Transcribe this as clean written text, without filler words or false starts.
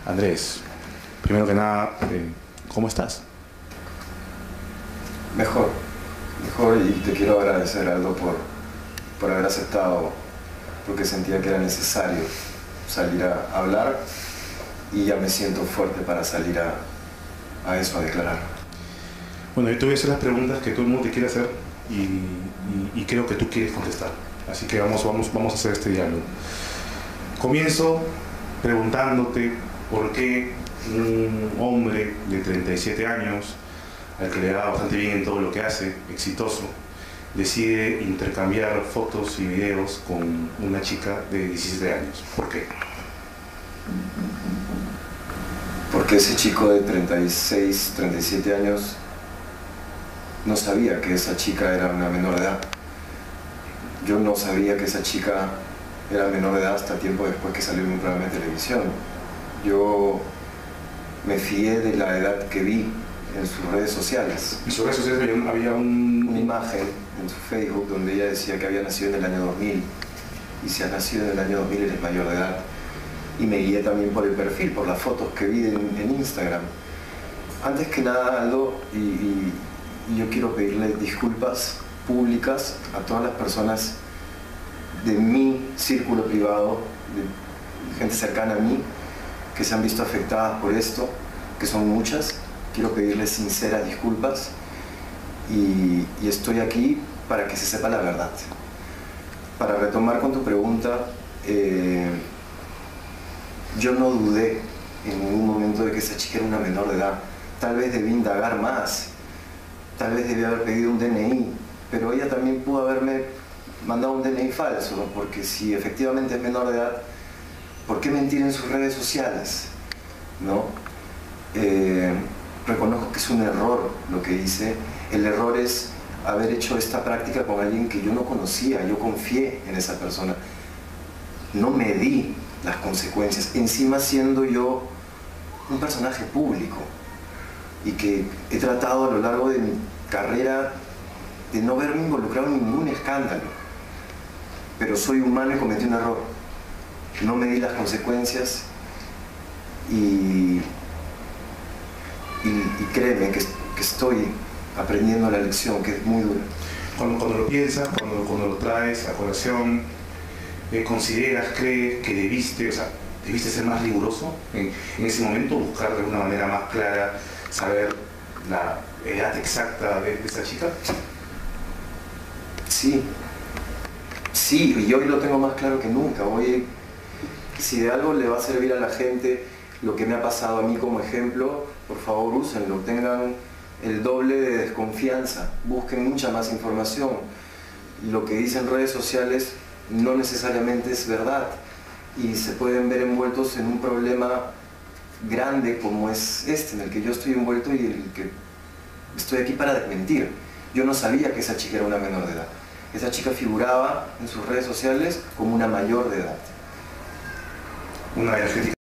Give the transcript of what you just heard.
Andrés, primero que nada, ¿cómo estás? Mejor, mejor, y te quiero agradecer, Aldo, por haber aceptado, porque sentía que era necesario salir a hablar y ya me siento fuerte para salir a eso, a declarar. Bueno, yo te voy a hacer las preguntas que todo el mundo te quiere hacer y creo que tú quieres contestar. Así que vamos a hacer este diálogo. Comienzo preguntándote por qué un hombre de 37 años, al que le da bastante bien en todo lo que hace, exitoso, decide intercambiar fotos y videos con una chica de 17 años. ¿Por qué? Porque ese chico de 36, 37 años no sabía que esa chica era una menor de edad. Yo no sabía que esa chica era menor de edad hasta tiempo después que salió en un programa de televisión. Yo me fié de la edad que vi en sus redes sociales. En sus redes sociales había Una imagen en su Facebook donde ella decía que había nacido en el año 2000. Y si has nacido en el año 2000 eres mayor de edad. Y me guié también por el perfil, por las fotos que vi en Instagram. Antes que nada, Aldo, y yo quiero pedirle disculpas públicas a todas las personas de mi círculo privado, de gente cercana a mí, que se han visto afectadas por esto, que son muchas. Quiero pedirles sinceras disculpas y estoy aquí para que se sepa la verdad. Para retomar con tu pregunta, yo no dudé en ningún momento de que esa chica era una menor de edad. Tal vez debí indagar más, tal vez debí haber pedido un DNI, pero ella también pudo haberme mandado un DNI falso, ¿no? Porque si efectivamente es menor de edad, ¿por qué mentir en sus redes sociales? ¿No? Reconozco que es un error lo que hice. El error es haber hecho esta práctica con alguien que yo no conocía. Yo confié en esa persona. No medí las consecuencias, encima siendo yo un personaje público y que he tratado a lo largo de mi carrera de no verme involucrado en ningún escándalo, pero soy humano y cometí un error. No medí las consecuencias y créeme que estoy aprendiendo la lección, que es muy dura. Cuando lo piensas, cuando lo traes a colación, crees que debiste ser más riguroso en ese momento, buscar de alguna manera más clara, saber la edad exacta de esa chica? Sí, y hoy lo tengo más claro que nunca. Hoy, si de algo le va a servir a la gente lo que me ha pasado a mí como ejemplo, por favor úsenlo, tengan el doble de desconfianza, busquen mucha más información. Lo que dicen redes sociales no necesariamente es verdad y se pueden ver envueltos en un problema grande como es este, en el que yo estoy envuelto y el que estoy aquí para desmentir. Yo no sabía que esa chica era una menor de edad. Esa chica figuraba en sus redes sociales como una mayor de edad. Una de las críticas